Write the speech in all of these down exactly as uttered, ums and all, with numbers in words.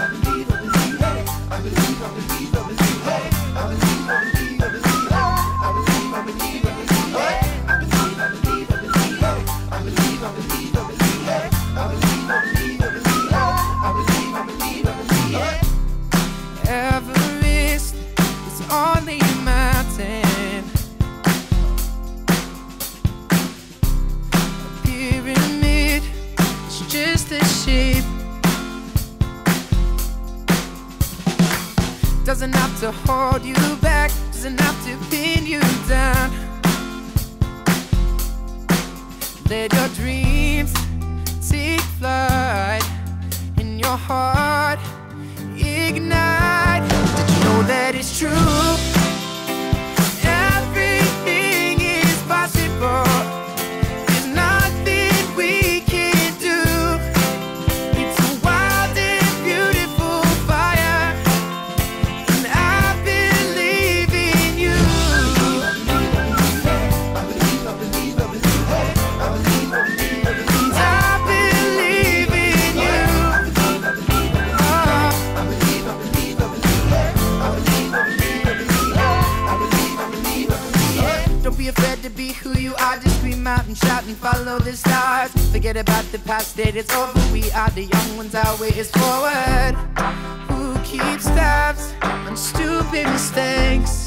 Everest is only a mountain. A pyramid is just a shape. Doesn't have to hold you back, doesn't have to pin you down. Let your dreams take flight in your heart. Ignite. Did you know that it's true? Everything is possible. There's nothing we can't do. It's a wild and beautiful fire, and I believe in you. I believe, I believe, I believe, I believe, I believe, I believe, I believe, I believe, I believe in you. Don't be afraid to be who you are, just scream out and shout and follow the stars. Forget about the past, it is over. We are the young ones, our way is forward. Who keeps tabs on stupid mistakes?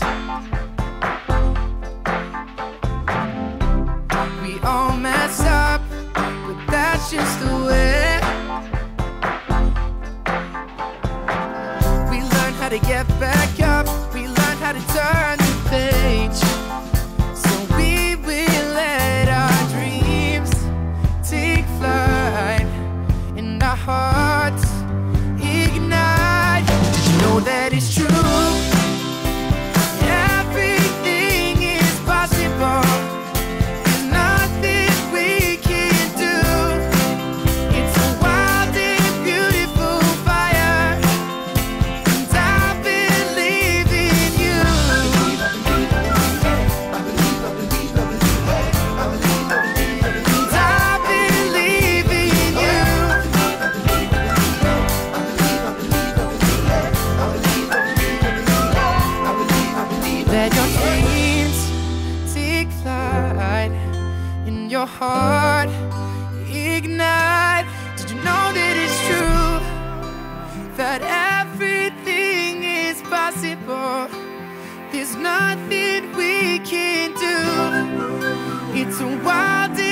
We all mess up, but that's just the way. We learn how to get back up, we learn how to turn the page. Hearts ignite. Did you know that it's true? Everything is possible. There's nothing we can't do. It's a wild and beautiful fire, and I believe in you. I believe, I believe, I believe, I believe, I believe, I believe, I believe, I believe, and I believe in you. Let your dreams take flight in your heart. Ignite. Did you know that it's true? That everything is possible. There's nothing we can't do. It's a wild